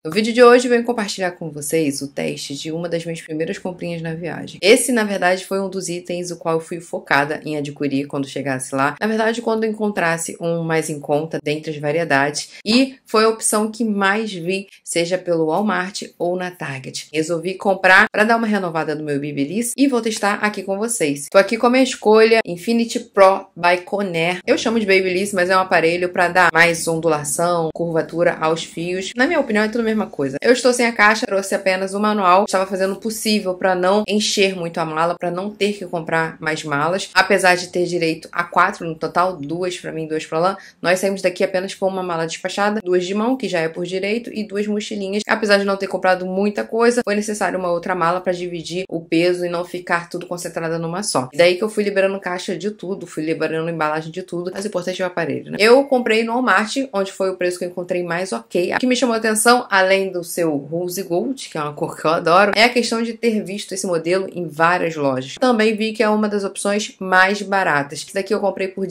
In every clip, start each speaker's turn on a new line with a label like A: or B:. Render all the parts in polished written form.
A: No vídeo de hoje eu venho compartilhar com vocês o teste de uma das minhas primeiras comprinhas na viagem. Esse, na verdade, foi um dos itens o qual eu fui focada em adquirir quando chegasse lá. Na verdade, quando eu encontrasse um mais em conta dentre as variedades. E foi a opção que mais vi, seja pelo Walmart ou na Target. Resolvi comprar para dar uma renovada no meu Babyliss e vou testar aqui com vocês. Tô aqui com a minha escolha Infinity Pro by Conair. Eu chamo de Babyliss, mas é um aparelho para dar mais ondulação, curvatura aos fios. Na minha opinião, é tudo mesma coisa. Eu estou sem a caixa, trouxe apenas o manual. Estava fazendo o possível para não encher muito a mala, para não ter que comprar mais malas. Apesar de ter direito a 4 no total, 2 para mim, 2 para lá, nós saímos daqui apenas com uma mala despachada, 2 de mão, que já é por direito, e 2 mochilinhas. Apesar de não ter comprado muita coisa, foi necessário uma outra mala para dividir o peso e não ficar tudo concentrado numa só. Daí que eu fui liberando caixa de tudo, fui liberando embalagem de tudo, mas o importante é o aparelho, né? Eu comprei no Walmart, onde foi o preço que eu encontrei mais ok. O que me chamou a atenção, além do seu Rose Gold, que é uma cor que eu adoro, é a questão de ter visto esse modelo em várias lojas. Também vi que é uma das opções mais baratas. Esse daqui eu comprei por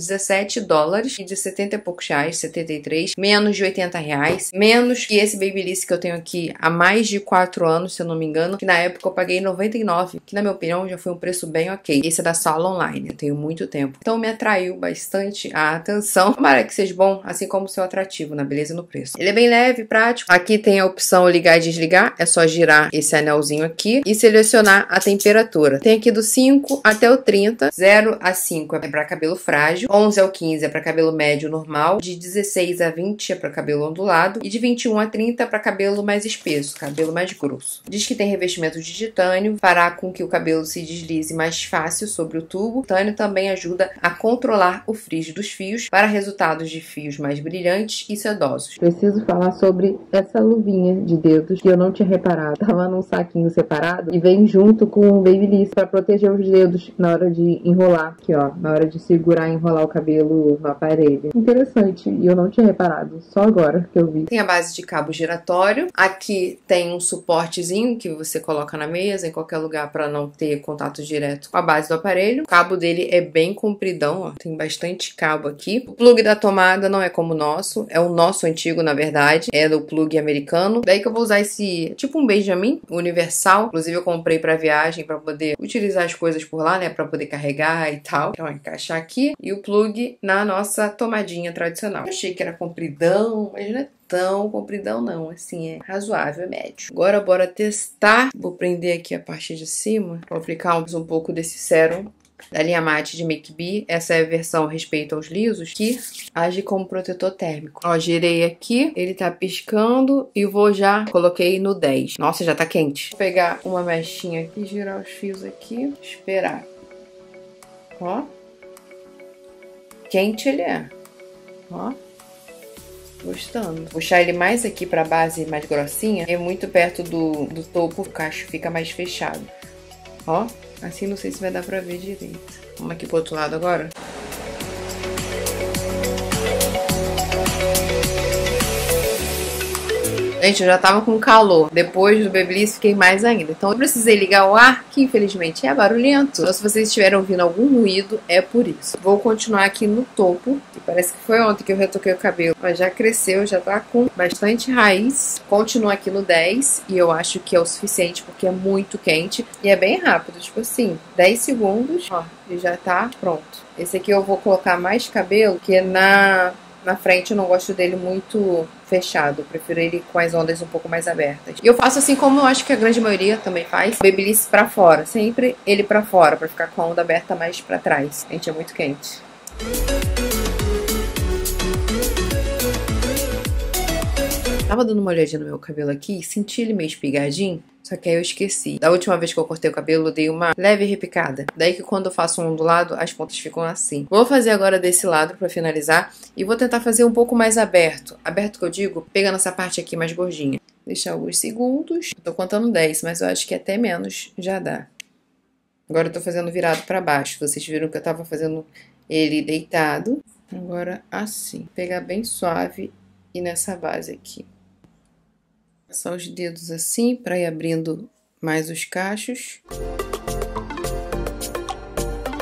A: $17 e de 70 e poucos reais, 73, menos de 80 reais, menos que esse Babyliss que eu tenho aqui há mais de 4 anos, se eu não me engano, que na época eu paguei 99, que na minha opinião já foi um preço bem ok. Esse é da Sala Online, eu tenho muito tempo. Então me atraiu bastante a atenção. Tomara que seja bom, assim como o seu atrativo na beleza e no preço. Ele é bem leve, prático. Aqui tem a opção ligar e desligar, é só girar esse anelzinho aqui e selecionar a temperatura. Tem aqui do 5 até o 30, 0 a 5 é para cabelo frágil, 11 ao 15 é para cabelo médio normal, de 16 a 20 é para cabelo ondulado e de 21 a 30 é para cabelo mais espesso, cabelo mais grosso. Diz que tem revestimento de titânio, fará com que o cabelo se deslize mais fácil sobre o tubo. O titânio também ajuda a controlar o frizz dos fios para resultados de fios mais brilhantes e sedosos. Preciso falar sobre essa luvinha de dedos que eu não tinha reparado. Tava num saquinho separado e vem junto com o Babyliss para proteger os dedos na hora de enrolar, aqui ó, na hora de segurar e enrolar o cabelo no aparelho. Interessante, e eu não tinha reparado, só agora que eu vi. Tem a base de cabo giratório. Aqui tem um suportezinho que você coloca na mesa, em qualquer lugar, para não ter contato direto com a base do aparelho. O cabo dele é bem compridão, ó, tem bastante cabo aqui. O plug da tomada não é como o nosso, é o nosso antigo, na verdade, é do plug americano. Daí que eu vou usar esse, tipo um Benjamin universal. Inclusive eu comprei pra viagem pra poder utilizar as coisas por lá, né, pra poder carregar e tal. Então encaixar aqui e o plug na nossa tomadinha tradicional. Eu achei que era compridão, mas não é tão compridão não, assim, é razoável, é médio. Agora bora testar. Vou prender aqui a parte de cima, vou aplicar um pouco desse sérum da linha mate de Make Be. Essa é a versão respeito aos lisos, que age como protetor térmico. Ó, girei aqui, ele tá piscando e coloquei no 10. Nossa, já tá quente. Vou pegar uma mechinha aqui, girar os fios aqui, esperar. Ó. Quente ele é. Ó. Gostando. Puxar ele mais aqui pra base mais grossinha, é muito perto do topo, o cacho fica mais fechado. Ó. Assim não sei se vai dar pra ver direito. Vamos aqui pro outro lado agora. Gente, eu já tava com calor. Depois do Babyliss fiquei mais ainda. Então eu precisei ligar o ar, que infelizmente é barulhento. Então se vocês estiverem ouvindo algum ruído, é por isso. Vou continuar aqui no topo. E parece que foi ontem que eu retoquei o cabelo. Mas já cresceu, já tá com bastante raiz. Continuo aqui no 10. E eu acho que é o suficiente porque é muito quente. E é bem rápido. Tipo assim, 10 segundos. Ó, e já tá pronto. Esse aqui eu vou colocar mais cabelo, que na frente eu não gosto dele muito fechado, eu prefiro ele com as ondas um pouco mais abertas. E eu faço assim como eu acho que a grande maioria também faz, Babyliss pra fora, sempre ele pra fora, pra ficar com a onda aberta mais pra trás. Gente, é muito quente. Tava dando uma olhadinha no meu cabelo aqui, senti ele meio espigadinho. Só que aí eu esqueci. Da última vez que eu cortei o cabelo, eu dei uma leve repicada. Daí que quando eu faço um ondulado, as pontas ficam assim. Vou fazer agora desse lado pra finalizar. E vou tentar fazer um pouco mais aberto. Aberto que eu digo, pegando essa parte aqui mais gordinha. Deixar alguns segundos. Eu tô contando 10, mas eu acho que até menos já dá. Agora eu tô fazendo virado pra baixo. Vocês viram que eu tava fazendo ele deitado. Agora assim. Pegar bem suave e nessa base aqui. Passar os dedos assim para ir abrindo mais os cachos.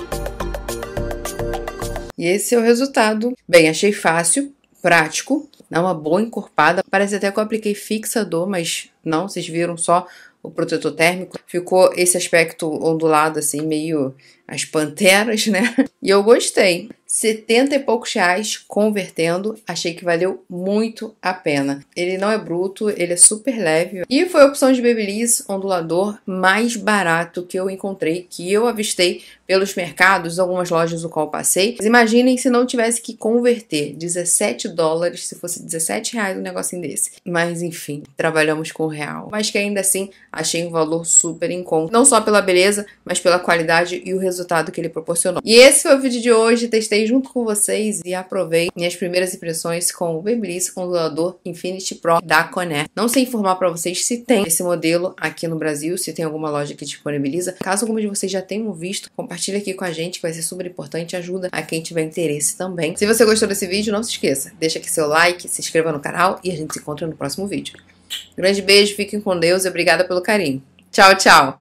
A: E esse é o resultado. Bem, achei fácil, prático. dá uma boa encorpada. Parece até que eu apliquei fixador, mas não, vocês viram só o protetor térmico. Ficou esse aspecto ondulado, assim, meio as panteras, né? E eu gostei. 70 e poucos reais convertendo, achei que valeu muito a pena. Ele não é bruto, ele é super leve. E foi a opção de Babyliss ondulador mais barato que eu encontrei, que eu avistei pelos mercados, algumas lojas do qual passei. Mas imaginem se não tivesse que converter 17 dólares, se fosse 17 reais um negocinho desse. Mas enfim, trabalhamos com o real. Mas que ainda assim, achei um valor super em conta. Não só pela beleza, mas pela qualidade e o resultado que ele proporcionou. E esse foi o vídeo de hoje, testei junto com vocês e aprovei minhas primeiras impressões com o Babyliss ondulador Infinity Pro da Conair. Não sei informar pra vocês se tem esse modelo aqui no Brasil, se tem alguma loja que disponibiliza. Caso algum de vocês já tenham visto, compartilha aqui com a gente, que vai ser super importante, ajuda a quem tiver interesse também. Se você gostou desse vídeo, não se esqueça, deixa aqui seu like, se inscreva no canal e a gente se encontra no próximo vídeo. Grande beijo, fiquem com Deus e obrigada pelo carinho. Tchau, tchau!